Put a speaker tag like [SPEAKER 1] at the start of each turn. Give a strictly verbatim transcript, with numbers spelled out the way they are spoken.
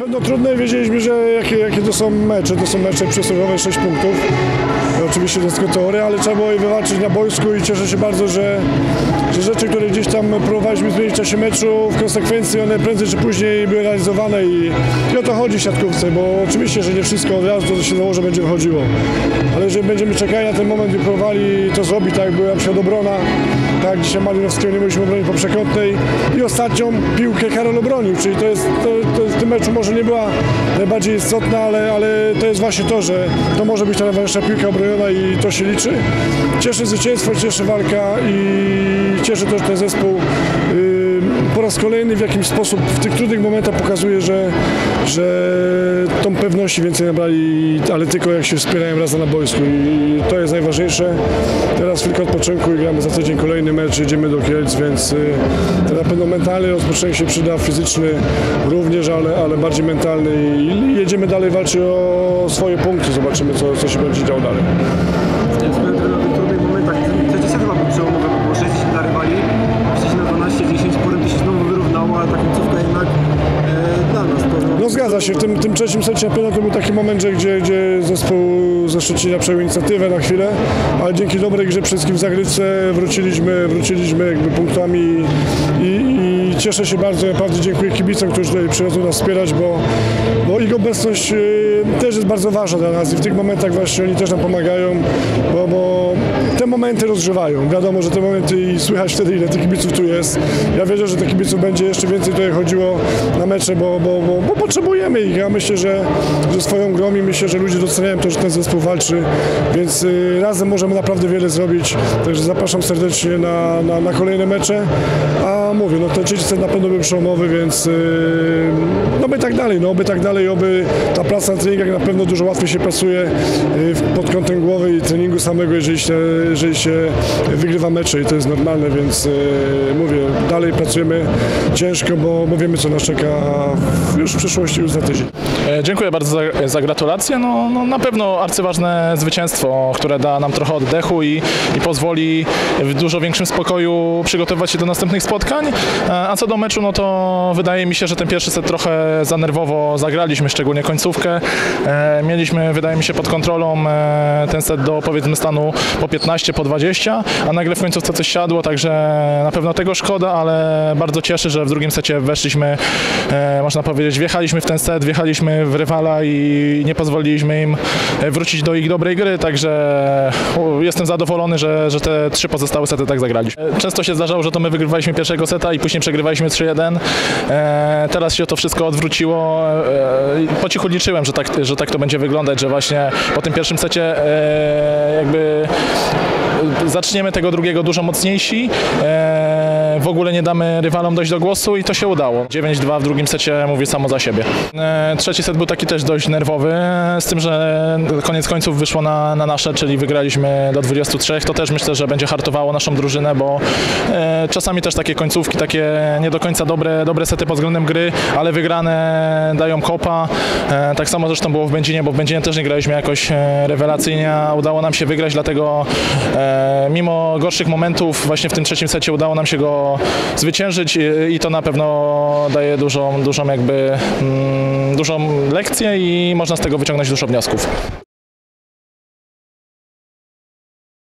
[SPEAKER 1] no trudne, wiedzieliśmy, że jakie, jakie to są mecze, to są mecze przysłowiowe sześć punktów. Oczywiście to jest tylko teoria, ale trzeba było je wywalczyć na boisku i cieszę się bardzo, że, że rzeczy, które gdzieś tam próbowaliśmy zmienić w czasie meczu, w konsekwencji one prędzej czy później były realizowane i, i o to chodzi w siatkówce, bo oczywiście, że nie wszystko od razu to się założy będzie wychodziło, ale jeżeli będziemy czekali na ten moment i próbowali to zrobić, tak jak była na przykład obrona, tak jak dzisiaj Malinowskiego nie mogliśmy obronić po przekątnej i ostatnią piłkę Karol obronił, czyli to jest, to, to w tym meczu może nie była najbardziej istotna, ale, ale to jest właśnie to, że to może być ta najważniejsza piłka obroniona i to się liczy. Cieszy zwycięstwo, cieszy walka i cieszy to, że ten zespół yy, po raz kolejny w jakimś sposób w tych trudnych momentach pokazuje, że, że tą pewności więcej nabrali, ale tylko jak się wspierają razem na boisku i to jest najważniejsze. Teraz chwilkę odpoczynku i gramy za tydzień kolejny mecz, jedziemy do Kielc, więc yy, to na pewno mentalny rozpoczęcie się przyda, fizyczny również, ale, ale bardziej mentalny i jedziemy dalej walczyć o swoje punkty, zobaczymy co, co się będzie działo dalej.
[SPEAKER 2] Względem na tych trudnych momentach, trzeci set chyba był przełomowy, bo było sześć dla rywali, przejść na dwanaście dziesięć, porem to się znowu wyrównało, a ta końcówka jednak e, dla nas to...
[SPEAKER 1] No zgadza się, w tym, tym trzecim secie na pewno to był taki moment, że gdzie, gdzie zespół ze Szczecina przejął inicjatywę na chwilę, ale dzięki dobrej grze wszystkim w zagrywce wróciliśmy, wróciliśmy jakby punktami i, i cieszę się bardzo, naprawdę dziękuję kibicom, którzy tutaj przychodzą nas wspierać, bo, bo ich obecność y, też jest bardzo ważna dla nas i w tych momentach właśnie oni też nam pomagają, bo, bo te momenty rozgrzewają. Wiadomo, że te momenty i słychać wtedy, ile tych kibiców tu jest. Ja wierzę, że tych kibiców będzie jeszcze więcej tutaj chodziło na mecze, bo, bo, bo, bo potrzebujemy ich. Ja myślę, że, że swoją grą i myślę, że ludzie doceniają to, że ten zespół walczy, więc y, razem możemy naprawdę wiele zrobić. Także zapraszam serdecznie na, na, na kolejne mecze. A mówię, no ten trzeci set na pewno był przełomowy, więc y, no by tak dalej, no by tak dalej, oby ta praca na treningach na pewno dużo łatwiej się pracuje y, pod kątem głowy i treningu samego, jeżeli się, jeżeli się wygrywa mecze i to jest normalne, więc y, mówię, dalej pracujemy ciężko, bo, bo wiemy, co nas czeka już w przyszłości, już za tydzień.
[SPEAKER 3] Dziękuję bardzo za, za gratulacje. No, no, na pewno arcyważne zwycięstwo, które da nam trochę oddechu i, i pozwoli w dużo większym spokoju przygotowywać się do następnych spotkań. A co do meczu, no to wydaje mi się, że ten pierwszy set trochę za nerwowo zagraliśmy, szczególnie końcówkę. Mieliśmy, wydaje mi się, pod kontrolą ten set do, powiedzmy, stanu po piętnaście, po dwadzieścia, a nagle w końcówce coś siadło, także na pewno tego szkoda, ale bardzo cieszy, że w drugim secie weszliśmy, można powiedzieć, wjechaliśmy w ten set, wjechaliśmy w rywala i nie pozwoliliśmy im wrócić do ich dobrej gry, także jestem zadowolony, że, że te trzy pozostałe sety tak zagraliśmy. Często się zdarzało, że to my wygrywaliśmy pierwszego seta i później przegrywaliśmy trzy jeden. Teraz się to wszystko odwróciło. Po cichu liczyłem, że tak, że tak to będzie wyglądać, że właśnie po tym pierwszym secie jakby zaczniemy tego drugiego dużo mocniejsi, w ogóle nie damy rywalom dojść do głosu i to się udało. dziewięć dwa w drugim secie mówi samo za siebie. Trzeci set był taki też dość nerwowy, z tym, że koniec końców wyszło na, na nasze, czyli wygraliśmy do dwudziestu trzech. To też myślę, że będzie hartowało naszą drużynę, bo e, czasami też takie końcówki, takie nie do końca dobre, dobre sety pod względem gry, ale wygrane dają kopa. E, tak samo zresztą było w Będzinie, bo w Będzinie też nie graliśmy jakoś e, rewelacyjnie, a udało nam się wygrać, dlatego e, mimo gorszych momentów właśnie w tym trzecim secie udało nam się go zwyciężyć i, i to na pewno daje dużą, dużą jakby mm, dużą lekcję i można z tego wyciągnąć dużo wniosków.